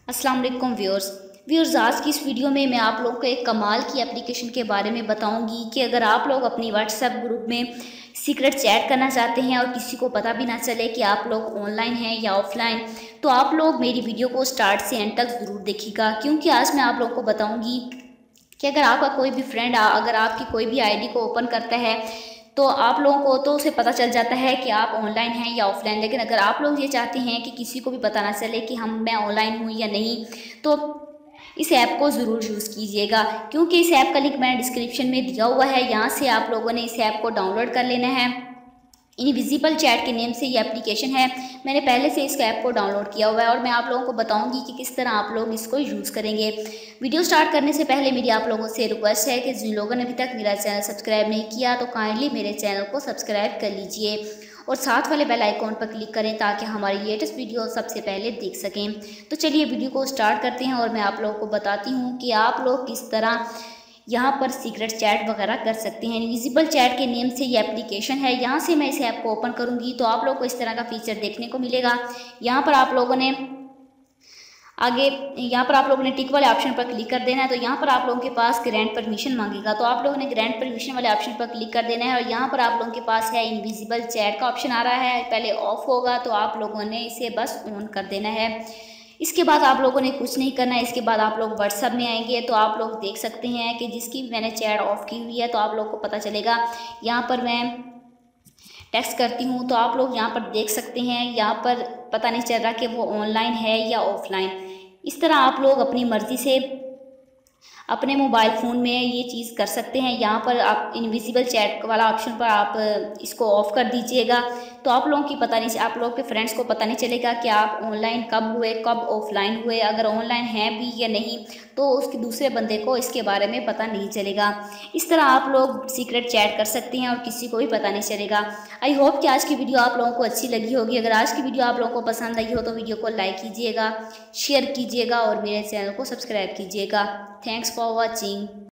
अस्सलाम वालेकुम व्यूअर्स, आज की इस वीडियो में मैं आप लोगों को एक कमाल की एप्लीकेशन के बारे में बताऊंगी कि अगर आप लोग अपनी व्हाट्सएप ग्रुप में सीक्रेट चैट करना चाहते हैं और किसी को पता भी ना चले कि आप लोग ऑनलाइन हैं या ऑफलाइन, तो आप लोग मेरी वीडियो को स्टार्ट से एंड तक ज़रूर देखिएगा, क्योंकि आज मैं आप लोगों को बताऊँगी कि अगर आपका कोई भी फ्रेंड अगर आपकी कोई भी आईडी को ओपन करता है तो आप लोगों को तो उसे पता चल जाता है कि आप ऑनलाइन हैं या ऑफलाइन। लेकिन अगर आप लोग ये चाहते हैं कि किसी को भी पता ना चले कि मैं ऑनलाइन हूँ या नहीं, तो इस ऐप को ज़रूर यूज़ कीजिएगा, क्योंकि इस ऐप का लिंक मैंने डिस्क्रिप्शन में दिया हुआ है। यहाँ से आप लोगों ने इस ऐप को डाउनलोड कर लेना है। इनविजिबल चैट के नेम से ये एप्लीकेशन है। मैंने पहले से इस ऐप को डाउनलोड किया हुआ है और मैं आप लोगों को बताऊंगी कि किस तरह आप लोग इसको यूज़ करेंगे। वीडियो स्टार्ट करने से पहले मेरी आप लोगों से रिक्वेस्ट है कि जिन लोगों ने अभी तक मेरा चैनल सब्सक्राइब नहीं किया तो काइंडली मेरे चैनल को सब्सक्राइब कर लीजिए और साथ वाले बेल आइकॉन पर क्लिक करें ताकि हमारी लेटेस्ट वीडियो सबसे पहले देख सकें। तो चलिए वीडियो को स्टार्ट करते हैं और मैं आप लोगों को बताती हूँ कि आप लोग किस तरह यहाँ पर सीक्रेट चैट वगैरह कर सकते हैं। इनविजिबल चैट के नेम से ये एप्लीकेशन है। यहाँ से मैं इस ऐप को ओपन करूँगी तो आप लोग को इस तरह का फीचर देखने को मिलेगा। यहाँ पर आप लोगों ने टिक वाले ऑप्शन पर क्लिक कर देना है। तो यहाँ पर आप लोगों के पास ग्रांट परमिशन मांगेगा, तो आप लोगों ने ग्रांट परमिशन वाले ऑप्शन पर क्लिक कर देना है। और यहाँ पर आप लोगों के पास है इनविजिबल चैट का ऑप्शन आ रहा है, पहले ऑफ होगा तो आप लोगों ने इसे बस ऑन कर देना है। इसके बाद आप लोगों ने कुछ नहीं करना है। इसके बाद आप लोग व्हाट्सएप में आएंगे तो आप लोग देख सकते हैं कि जिसकी मैंने चैट ऑफ की हुई है, तो आप लोग को पता चलेगा। यहाँ पर मैं टेक्स्ट करती हूँ तो आप लोग यहाँ पर देख सकते हैं, यहाँ पर पता नहीं चल रहा कि वो ऑनलाइन है या ऑफलाइन। इस तरह आप लोग अपनी मर्ज़ी से अपने मोबाइल फ़ोन में ये चीज़ कर सकते हैं। यहाँ पर आप इनविजिबल चैट वाला ऑप्शन पर आप इसको ऑफ़ कर दीजिएगा, तो आप लोगों की आप लोग के फ्रेंड्स को पता नहीं चलेगा कि आप ऑनलाइन कब हुए, कब ऑफलाइन हुए। अगर ऑनलाइन हैं भी या नहीं तो उसके दूसरे बंदे को इसके बारे में पता नहीं चलेगा। इस तरह आप लोग सीक्रेट चैट कर सकते हैं और किसी को भी पता नहीं चलेगा। आई होप कि आज की वीडियो आप लोगों को अच्छी लगी होगी। अगर आज की वीडियो आप लोगों को पसंद आई हो तो वीडियो को लाइक कीजिएगा, शेयर कीजिएगा और मेरे चैनल को सब्सक्राइब कीजिएगा। Thanks for watching.